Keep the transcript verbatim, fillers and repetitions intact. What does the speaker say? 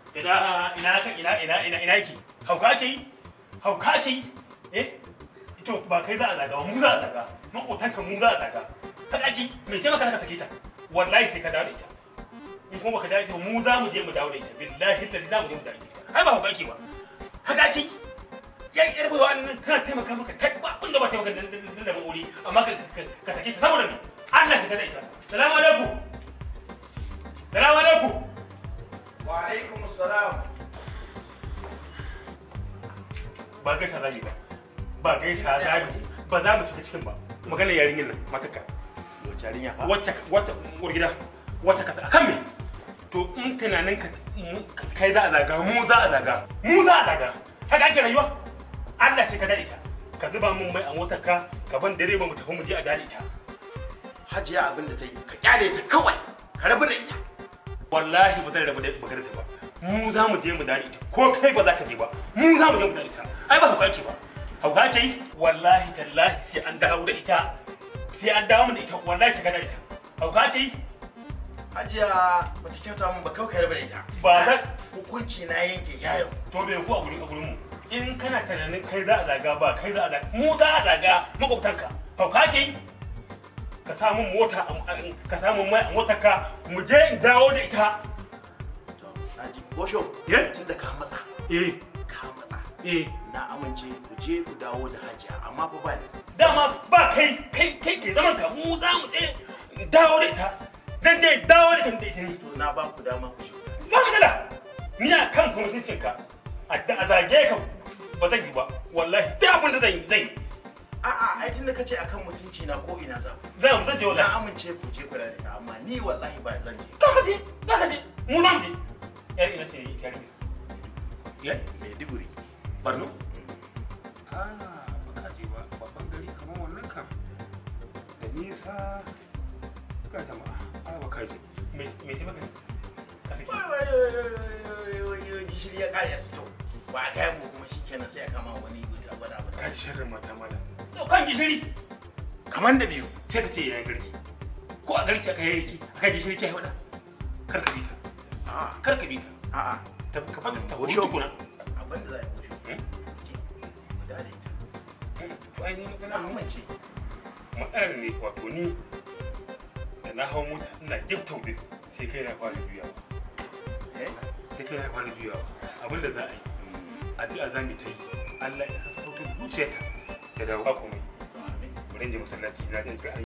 ina ina kan ina ina ina ina ki hauka ki hauka ki eh to ba kai za a zaga mu za a zaga makotanka mu za a zaga haka ki me ce maka ka sake ta wallahi sai ka dawo da ita in kuma baka dawo da ita mu za mu je mu dawo da ita billahi lazi za mu je mu dawo da ita ai ba hauka ki ba haka ki ya yar bai wannan kana taimaka maka ta ba abin da ba taimaka da da wuri amma ka ka sake ta saboda me Allah ya da ita assalamu alaikum assalamu alaikum wa alaikum assalam ba gaisa zabi ba ba gaisa zabi ba za mu shiga cikin ba magana yarinyar nan mataka wace yarinya fa wacce wacce urgida wacce ka akan me to in tunanin ka kai za a zaga mu za a zaga mu za a zaga haka ake rayuwa Allah sai ka da ita ka zuba min mai a motar ka ka ban direba mu tafi mu je a dali ita hajiya abin da ta yi ka kyale ta kawai ka rabu da ita wallahi ba zan rabu da magana ta ba mu za mu je mu dali ita ko kai ba za ka je ba mu za mu je mu dali ita ai ba hauka ake ba hauka ake yi wallahi tallahi sai an dawo da ita sai an dawo da ita wallahi sai ka da ita hauka ake yi hajiya bata kyauta min ba kawai ka rabu da ita ba za hukunci na yanke yayo to bai ku a gurin a gurin mu in kana tunanin kai za a zaga ba kai za a zaga mu za a zaga makwabtanka hauka ake yi ka samu mota ka samu mai a motarka mu je in dawo da ita naji bosho eh tunda ka matsa eh ka matsa eh na amince ku je ku dawo da hajiya amma fa ba ni dama ba kai kai kai ke zaman ka mu za mu je in dawo da ita zan je dawo da ita da ita ne to na ba ku dama ku je ba matsala ni a kan mutuncin ka a zage ka ba zan yi ba wallahi duk abin da zan yi zan yi a'a ai tunda kace akan mutunci na ko ina za ku zan zan je wallahi na amince ku je ku da ita amma ni wallahi ba zan je ka ka je ka ka je mu zan je yar ina ce yar ya Maiduguri Barno ah ba ka je ba babban gari kamar wannan kan da nisa ga jama'a a ba ka je me me ce baka ka saki gishiri ya kare su to ba a kai mu kuma shikenan sai a kama wani guda gwada ba ka ji sharrin mata mala to kan gishiri kaman da biyu sai ka ce yayin garki ko a garki aka yayi aka gishiri ke wada kar ka bita a'a kar ka bita a'a ta ka fata ta Bosho. hutu kuna abin da za a yi bosho guda da ita to ai ni na magana amince matsalar ne wato ni da na hau mota ina gifta wuri sai kai na fara juyawa eh sai kai na fara juyawa abinda za a yi addu'a za mu ta yi Allah ya sassauta zuciyarta da dawo komai bari in je masallaci na je